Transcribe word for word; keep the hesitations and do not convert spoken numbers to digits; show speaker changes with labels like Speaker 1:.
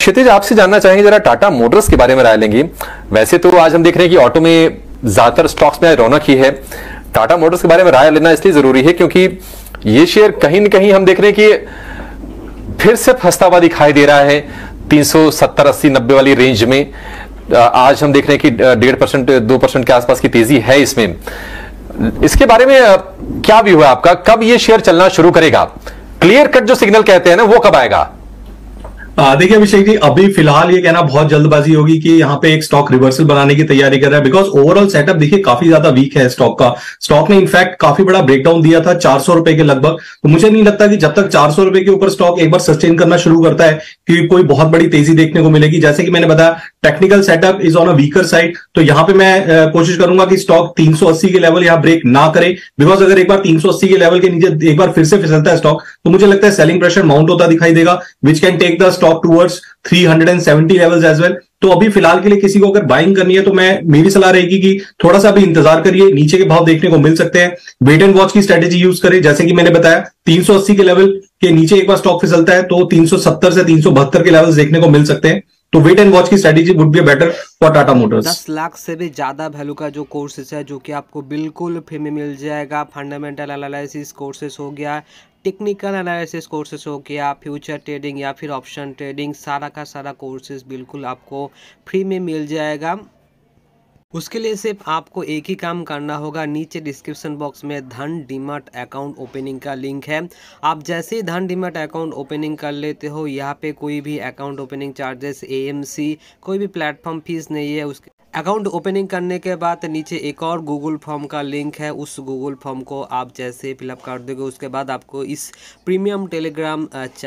Speaker 1: क्षितिज, आपसे जानना चाहेंगे जरा टाटा मोटर्स के बारे में राय लेंगे। वैसे तो आज हम देख रहे हैं कि ऑटो में ज्यादातर स्टॉक्स में रौनक ही है। टाटा मोटर्स के बारे में राय लेना इसलिए जरूरी है क्योंकि ये शेयर कहीं न कहीं हम देख रहे हैं कि फिर से फंसता हुआ दिखाई दे रहा है तीन सौ सत्तर अस्सी नब्बे वाली रेंज में। आज हम देख रहे हैं कि डेढ़ परसेंट दो परसेंट के आसपास की तेजी है इसमें। इसके बारे में क्या व्यू है आपका? कब ये शेयर चलना शुरू करेगा? क्लियर कट जो सिग्नल कहते हैं ना, वो कब आएगा?
Speaker 2: देखिए अभिषेक जी, अभी फिलहाल ये कहना बहुत जल्दबाजी होगी कि यहाँ पे एक स्टॉक रिवर्सल बनाने की तैयारी कर रहा है, बिकॉज ओवरऑल सेटअप देखिए काफी ज्यादा वीक है स्टॉक का। स्टॉक ने इनफैक्ट काफी बड़ा ब्रेकडाउन दिया था चार सौ रुपए के लगभग। तो मुझे नहीं लगता कि जब तक चार सौ रुपए के ऊपर स्टॉक एक बार सस्टेन करना शुरू करता है कि कोई बहुत बड़ी तेजी देखने को मिलेगी। जैसे कि मैंने बताया, technical setup is on a weaker side, तो यहाँ पे मैं कोशिश करूंगा कि स्टॉक तीन सौ अस्सी के लेवल यहाँ ब्रेक ना करे, बिकॉज अगर एक बार तीन सौ अस्सी के लेवल के नीचे एक बार फिर से फिसलता है स्टॉक, तो मुझे लगता है सेलिंग प्रेशर माउंट होता दिखाई देगा, which can take the stock towards तीन सौ सत्तर लेवल्स एज वेल। तो अभी फिलहाल के लिए किसी को अगर बाइंग करनी है तो मैं मेरी सलाह रहेगी कि थोड़ा सा भी इंतजार करिए, नीचे के भाव देखने को मिल सकते हैं। वेट एंड वॉच की स्ट्रेटेजी यूज करें। जैसे कि मैंने बताया, तीन सौ अस्सी के लेवल के नीचे एक बार स्टॉक फिसलता है तो तीन सौ सत्तर से तीन सौ बहत्तर के लेवल्स देखने को मिल सकते हैं। तो वेट एंड वॉच की strategy would be better for Tata Motors.
Speaker 3: दस लाख से भी ज्यादा वैल्यू का जो कोर्सेज है जो कि आपको बिल्कुल फ्री में मिल जाएगा। फंडामेंटल एनालिसिस कोर्सेज हो गया, टेक्निकल एनालिसिस कोर्सेज हो गया, फ्यूचर ट्रेडिंग या फिर ऑप्शन ट्रेडिंग, सारा का सारा कोर्सेज बिल्कुल आपको फ्री में मिल जाएगा। उसके लिए सिर्फ आपको एक ही काम करना होगा, नीचे डिस्क्रिप्शन बॉक्स में धन डीमैट अकाउंट ओपनिंग का लिंक है। आप जैसे ही धन डीमैट अकाउंट ओपनिंग कर लेते हो, यहाँ पे कोई भी अकाउंट ओपनिंग चार्जेस, एएमसी, कोई भी प्लेटफॉर्म फीस नहीं है। उसके अकाउंट ओपनिंग करने के बाद नीचे एक और गूगल फॉर्म का लिंक है, उस गूगल फॉर्म को आप जैसे फिलअप कर दोगे उसके बाद आपको इस प्रीमियम टेलीग्राम